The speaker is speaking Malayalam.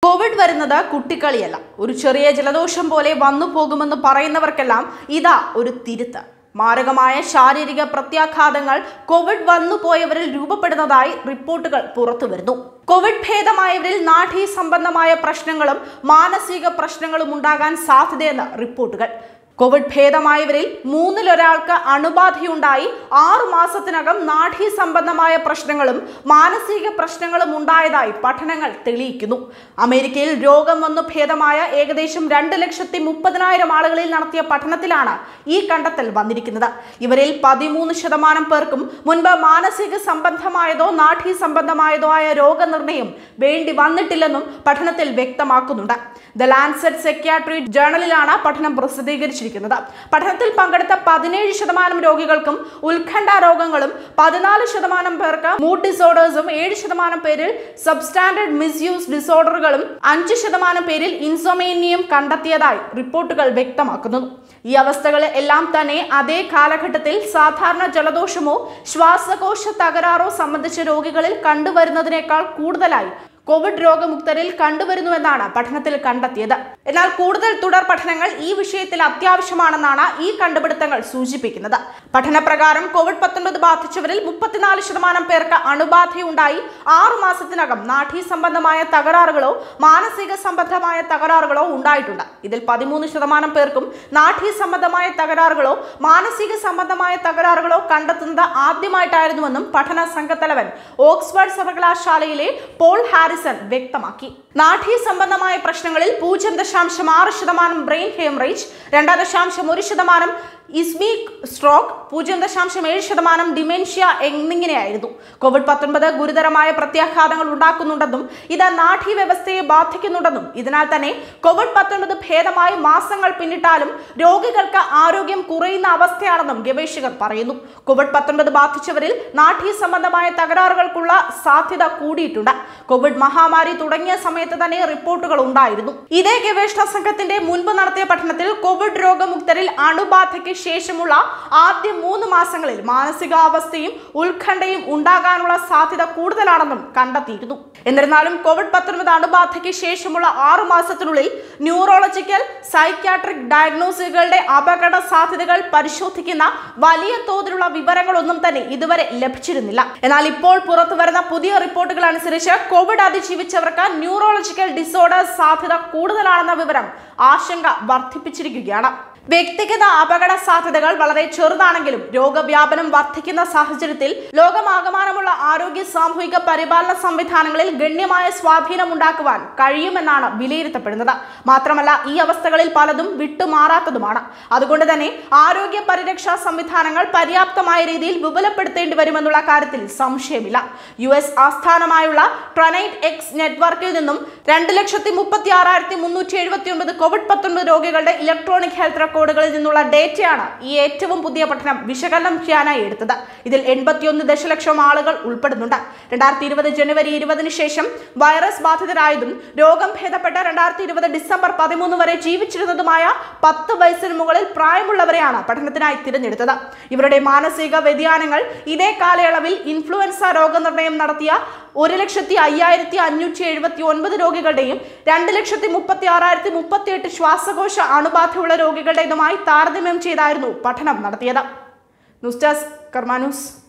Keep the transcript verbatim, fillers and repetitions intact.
കോവിഡ് വരുന്നത് കുട്ടിക്കളിയല്ല. ഒരു ചെറിയ ജലദോഷം പോലെ വന്നു പോകുമെന്ന് പറയുന്നവർക്കെല്ലാം ഇതാ ഒരു തിരുത്ത്. മാരകമായ ശാരീരിക പ്രത്യാഘാതങ്ങൾ കോവിഡ് വന്നുപോയവരിൽ രൂപപ്പെടുന്നതായി റിപ്പോർട്ടുകൾ പുറത്തുവരുന്നു. കോവിഡ് ഭേദമായവരിൽ നാഡീ സംബന്ധമായ പ്രശ്നങ്ങളും മാനസിക പ്രശ്നങ്ങളും ഉണ്ടാകാൻ സാധ്യതയെന്ന് റിപ്പോർട്ടുകൾ. കോവിഡ് ഭേദമായവരിൽ മൂന്നിലൊരാൾക്ക് അണുബാധയുണ്ടായി ആറു മാസത്തിനകം നാഡീ സംബന്ധമായ പ്രശ്നങ്ങളും മാനസിക പ്രശ്നങ്ങളും ഉണ്ടായതായി പഠനങ്ങൾ തെളിയിക്കുന്നു. അമേരിക്കയിൽ രോഗം വന്നു ഭേദമായ ഏകദേശം രണ്ട് ലക്ഷത്തി മുപ്പതിനായിരം ആളുകളിൽ നടത്തിയ പഠനത്തിലാണ് ഈ കണ്ടെത്തൽ വന്നിരിക്കുന്നത്. ഇവരിൽ പതിമൂന്ന് ശതമാനം പേർക്കും മുൻപ് മാനസിക സംബന്ധമായതോ നാഡീ സംബന്ധമായതോ ആയ രോഗനിർണയം വേണ്ടി വന്നിട്ടില്ലെന്നും പഠനത്തിൽ വ്യക്തമാക്കുന്നുണ്ട്. ദ ലാൻസെറ്റ് സൈക്യാട്രി ജേണലിലാണ് പഠനം പ്രസിദ്ധീകരിച്ചിരിക്കുന്നത്. പഠനത്തിൽ പങ്കെടുത്ത പതിനേഴ് ശതമാനം രോഗികൾക്കും ഉത്കണ്ഠ രോഗങ്ങളും പതിനാല് ശതമാനം പേർക്ക് മൂഡ് ഡിസോർഡേഴ്സും ഏഴ് ശതമാനം പേരിൽ സബ്സ്റ്റാൻഡേർഡ് മിസ്യൂസ് ഡിസോർഡറുകളും അഞ്ച് ശതമാനം പേരിൽ ഇൻസോമേനിയയും കണ്ടെത്തിയതായി റിപ്പോർട്ടുകൾ വ്യക്തമാക്കുന്നു. ഈ അവസ്ഥകൾ എല്ലാം തന്നെ അതേ കാലഘട്ടത്തിൽ സാധാരണ ജലദോഷമോ ശ്വാസകോശ തകരാറോ സംബന്ധിച്ച രോഗികളിൽ കണ്ടുവരുന്നതിനേക്കാൾ കൂടുതലായി കോവിഡ് രോഗമുക്തരിൽ കണ്ടുവരുന്നുവെന്നാണ് പഠനത്തിൽ കണ്ടെത്തിയത്. എന്നാൽ കൂടുതൽ തുടർ പഠനങ്ങൾ ഈ വിഷയത്തിൽ അത്യാവശ്യമാണെന്നാണ് ഈ കണ്ടുപിടുത്തങ്ങൾ സൂചിപ്പിക്കുന്നത്. പഠനപ്രകാരം കോവിഡ് പത്തൊൻപത് ബാധിച്ചവരിൽ മുപ്പത്തിനാല് ശതമാനം പേർക്ക് അണുബാധയുണ്ടായി ആറു മാസത്തിനകം നാഡീ സംബന്ധമായ തകരാറുകളോ മാനസിക സംബന്ധമായ തകരാറുകളോ ഉണ്ടായിട്ടുണ്ട്. ഇതിൽ പതിമൂന്ന് ശതമാനം പേർക്കും നാഡീ സംബന്ധമായ തകരാറുകളോ മാനസിക സംബന്ധമായ തകരാറുകളോ കണ്ടെത്തുന്നത് ആദ്യമായിട്ടായിരുന്നുവെന്നും പഠന സംഘത്തലവൻ ഓക്സ്ഫോർഡ് സർവകലാശാലയിലെ പോൾ ഹാരിസ് വ്യക്തമാക്കി. നാഡീ സംബന്ധമായ പ്രശ്നങ്ങളിൽ പൂജ്യം ദശാംശം ആറ് ശതമാനം ബ്രെയിൻ ഹെമറേജ്, രണ്ട് ദശാംശം ഒരു ശതമാനം ഇസ്മീക് സ്ട്രോക്ക്, പൂജ്യം ദശാംശം ഏഴ് ശതമാനം ഡിമെൻഷ്യ എന്നിങ്ങനെയായിരുന്നു. കോവിഡ് പത്തൊൻപത് ഗുരുതരമായ പ്രത്യാഘാതങ്ങൾ ഉണ്ടാക്കുന്നുണ്ടെന്നും ഇത് നാഡീ വ്യവസ്ഥയെ ബാധിക്കുന്നുണ്ടെന്നും ഇതിനാൽ തന്നെ കോവിഡ് പത്തൊൻപത് ഭേദമായി മാസങ്ങൾ പിന്നിട്ടാലും രോഗികൾക്ക് ആരോഗ്യം കുറയുന്ന അവസ്ഥയാണെന്നും ഗവേഷകർ പറയുന്നു. കോവിഡ് പത്തൊൻപത് ബാധിച്ചവരിൽ നാഡീ സംബന്ധമായ തകരാറുകൾക്കുള്ള സാധ്യത കൂടിയിട്ടുണ്ട്. കോവിഡ് മഹാമാരി തുടങ്ങിയ സമയത്ത് തന്നെ റിപ്പോർട്ടുകൾ ഉണ്ടായിരുന്നു. ഇതേ ഗവേഷണ സംഘത്തിന്റെ മുൻപ് നടത്തിയ പഠനത്തിൽ കോവിഡ് രോഗമുക്തരിൽ അണുബാധയ്ക്ക് ശേഷമുള്ള ആദ്യ മൂന്ന് മാസങ്ങളിൽ മാനസികാവസ്ഥയും ഉത്കണ്ഠയും ഉണ്ടാകാനുള്ള സാധ്യത കൂടുതലാണെന്നും കണ്ടെത്തിയിരുന്നു. എന്നിരുന്നാലും കോവിഡ് പത്തൊൻപത് അണുബാധയ്ക്ക് ശേഷമുള്ള ആറു മാസത്തിനുള്ളിൽ ന്യൂറോളജിക്കൽ സൈക്യാട്രിക് ഡയഗ്നോസിസുകളുടെ അപകട സാധ്യതകൾ പരിശോധിക്കുന്ന വലിയ തോതിലുള്ള വിവരങ്ങളൊന്നും തന്നെ ഇതുവരെ ലഭിച്ചിരുന്നില്ല. എന്നാൽ ഇപ്പോൾ പുറത്തു വരുന്ന പുതിയ റിപ്പോർട്ടുകൾ അനുസരിച്ച് കോവിഡ് അതിജീവിച്ചവർക്ക് ന്യൂറോളജിക്കൽ ഡിസോർഡേഴ്സ് സാധ്യത കൂടുതലാണെന്ന വിവരം ആശങ്ക വർദ്ധിപ്പിച്ചിരിക്കുകയാണ്. വ്യക്തിഗത അപകട സാധ്യതകൾ വളരെ ചെറുതാണെങ്കിലും രോഗവ്യാപനം വർദ്ധിക്കുന്ന സാഹചര്യത്തിൽ ലോകമാകമാനമുള്ള ആരോഗ്യ സാമൂഹിക പരിപാലന സംവിധാനങ്ങളിൽ ഗണ്യമായ സ്വാധീനമുണ്ടാക്കുവാൻ കഴിയുമെന്നാണ് വിലയിരുത്തപ്പെടുന്നത്. മാത്രമല്ല ഈ അവസ്ഥകളിൽ പലതും വിട്ടുമാറാത്തതുമാണ്. അതുകൊണ്ട് തന്നെ ആരോഗ്യ പരിരക്ഷാ സംവിധാനങ്ങൾ പര്യാപ്തമായ രീതിയിൽ വിപുലപ്പെടുത്തേണ്ടി വരുമെന്നുള്ള കാര്യത്തിൽ സംശയമില്ല. യു എസ് ആസ്ഥാനമായുള്ള ട്രനൈറ്റ് എക്സ് നെറ്റ്വർക്കിൽ നിന്നും രണ്ട് ലക്ഷത്തി മുപ്പത്തി ആറായിരത്തി മുന്നൂറ്റി എഴുപത്തി ഒൻപത് കോവിഡ് പത്തൊൻപത് രോഗികളുടെ ഇലക്ട്രോണിക് ഹെൽത്ത് കോഡുകളിൽ നിന്നുള്ള ഡേറ്റയാണ് ഈ ഏറ്റവും പുതിയ പഠനം വിശകലനം ചെയ്യാനായി എടുത്തത്. ഇതിൽ എൺപത്തിയൊന്ന് ദശലക്ഷം ആളുകൾ ഉൾപ്പെടുന്നുണ്ട്. രണ്ടായിരത്തി ഇരുപത് ജനുവരി ഇരുപതിന് ശേഷം വൈറസ് ബാധിതരായതും രോഗം ഭേദപ്പെട്ട രണ്ടായിരത്തി ഇരുപത് ഡിസംബർ പതിമൂന്ന് വരെ ജീവിച്ചിരുന്നതുമായ പത്ത് വയസ്സിന് മുകളിൽ പ്രായമുള്ളവരെയാണ് പഠനത്തിനായി തിരഞ്ഞെടുത്തത്. ഇവരുടെ മാനസിക വ്യതിയാനങ്ങൾ ഇതേ കാലയളവിൽ ഇൻഫ്ലുവൻസ രോഗനിർണയം നടത്തിയ ഒരു ലക്ഷത്തി അയ്യായിരത്തി അഞ്ഞൂറ്റി എഴുപത്തി ഒൻപത് രോഗികളുടെയും രണ്ട് ലക്ഷത്തി മുപ്പത്തി ആറായിരത്തി മുപ്പത്തി എട്ട് ശ്വാസകോശ അണുബാധയുള്ള രോഗികളുടേതുമായി താരതമ്യം ചെയ്തായിരുന്നു പഠനം നടത്തിയത്. News desk Karma news.